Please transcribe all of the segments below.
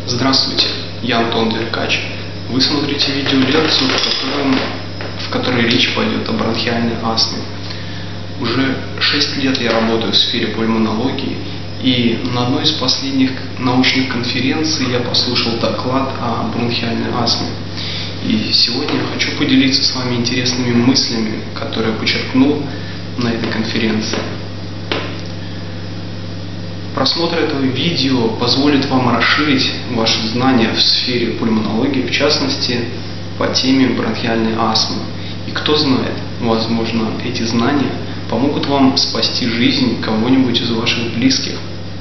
Здравствуйте, я Антон Деркач. Вы смотрите видеолекцию, в которой речь пойдет о бронхиальной астме. Уже 6 лет я работаю в сфере пульмонологии, и на одной из последних научных конференций я послушал доклад о бронхиальной астме. И сегодня я хочу поделиться с вами интересными мыслями, которые я почерпнул на этой конференции. Просмотр этого видео позволит вам расширить ваши знания в сфере пульмонологии, в частности, по теме бронхиальной астмы. И кто знает, возможно, эти знания помогут вам спасти жизнь кого-нибудь из ваших близких.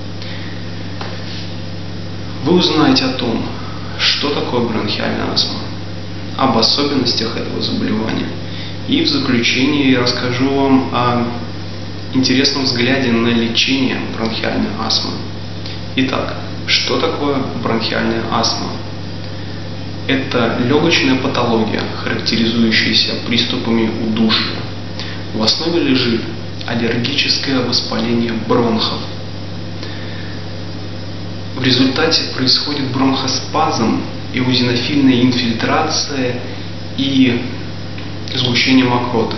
Вы узнаете о том, что такое бронхиальная астма, об особенностях этого заболевания. И в заключение я расскажу вам о интересном взгляде на лечение бронхиальной астмы. Итак, что такое бронхиальная астма? Это легочная патология, характеризующаяся приступами удушья. В основе лежит аллергическое воспаление бронхов. В результате происходит бронхоспазм, эозинофильная инфильтрация и сгущение мокроты.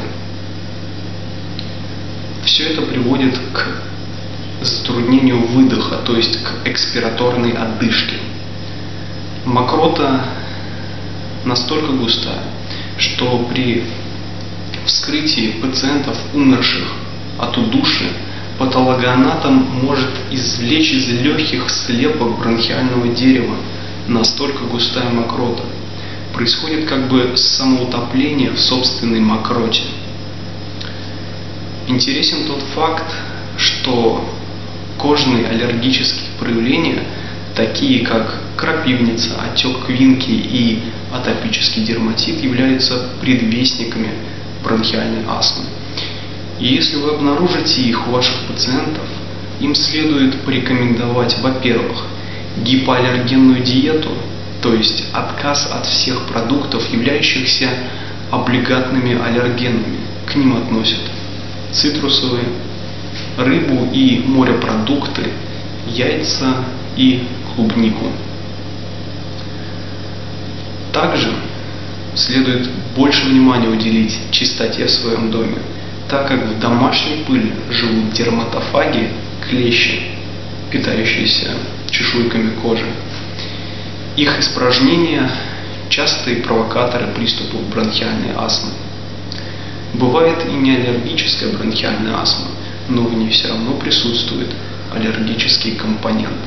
Все это приводит к затруднению выдоха, то есть к экспираторной одышке. Мокрота настолько густая, что при вскрытии пациентов, умерших от удушья, патологоанатом может извлечь из легких слепок бронхиального дерева. Настолько густая мокрота. Происходит как бы самоутопление в собственной мокроте. Интересен тот факт, что кожные аллергические проявления, такие как крапивница, отек квинки и атопический дерматит, являются предвестниками бронхиальной астмы. И если вы обнаружите их у ваших пациентов, им следует порекомендовать, во-первых, гипоаллергенную диету, то есть отказ от всех продуктов, являющихся облигатными аллергенами. К ним относят цитрусовые, рыбу и морепродукты, яйца и клубнику. Также следует больше внимания уделить чистоте в своем доме, так как в домашней пыли живут дерматофаги, клещи, питающиеся чешуйками кожи. Их испражнения – частые провокаторы приступов бронхиальной астмы. Бывает и неаллергическая бронхиальная астма, но в ней все равно присутствует аллергический компонент.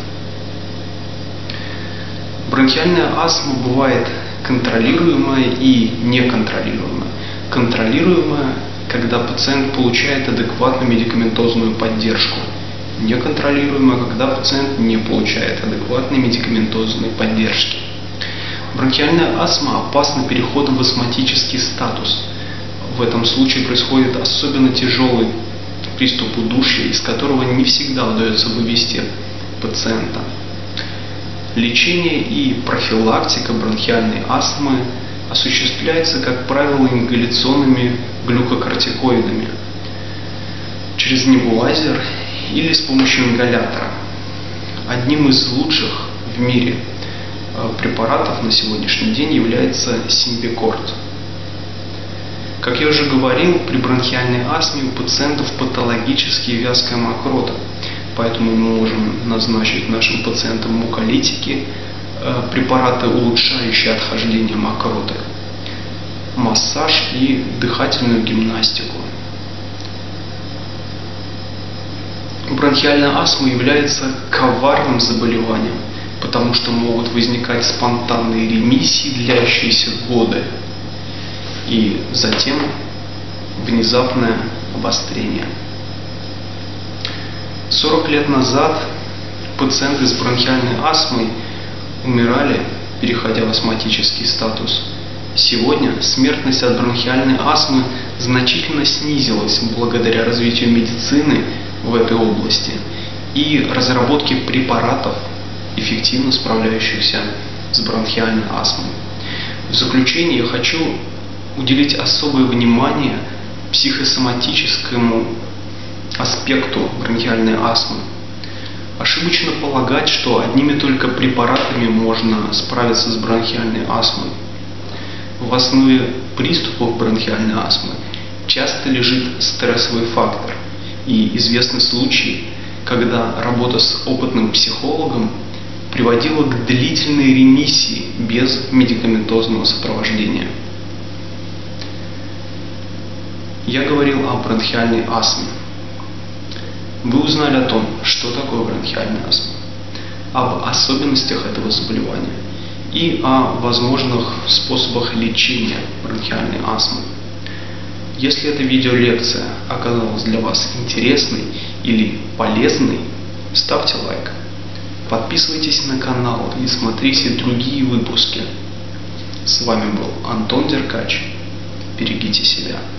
Бронхиальная астма бывает контролируемая и неконтролируемая. Контролируемая, когда пациент получает адекватную медикаментозную поддержку. Неконтролируемая, когда пациент не получает адекватной медикаментозной поддержки. Бронхиальная астма опасна переходом в астматический статус. В этом случае происходит особенно тяжелый приступ удушья, из которого не всегда удается вывести пациента. Лечение и профилактика бронхиальной астмы осуществляется, как правило, ингаляционными глюкокортикоидами через небулайзер или с помощью ингалятора. Одним из лучших в мире препаратов на сегодняшний день является Симбикорт. Как я уже говорил, при бронхиальной астме у пациентов патологически вязкая мокрота, поэтому мы можем назначить нашим пациентам муколитики, препараты, улучшающие отхождение мокроты, массаж и дыхательную гимнастику. Бронхиальная астма является коварным заболеванием, потому что могут возникать спонтанные ремиссии, длящиеся годы, и затем внезапное обострение. 40 лет назад пациенты с бронхиальной астмой умирали, переходя в астматический статус. Сегодня смертность от бронхиальной астмы значительно снизилась благодаря развитию медицины в этой области и разработке препаратов, эффективно справляющихся с бронхиальной астмой. В заключение я хочу уделить особое внимание психосоматическому аспекту бронхиальной астмы. Ошибочно полагать, что одними только препаратами можно справиться с бронхиальной астмой. В основе приступов бронхиальной астмы часто лежит стрессовый фактор, и известны случаи, когда работа с опытным психологом приводила к длительной ремиссии без медикаментозного сопровождения. Я говорил о бронхиальной астме. Вы узнали о том, что такое бронхиальная астма, об особенностях этого заболевания и о возможных способах лечения бронхиальной астмы. Если эта видеолекция оказалась для вас интересной или полезной, ставьте лайк, подписывайтесь на канал и смотрите другие выпуски. С вами был Антон Деркач. Берегите себя.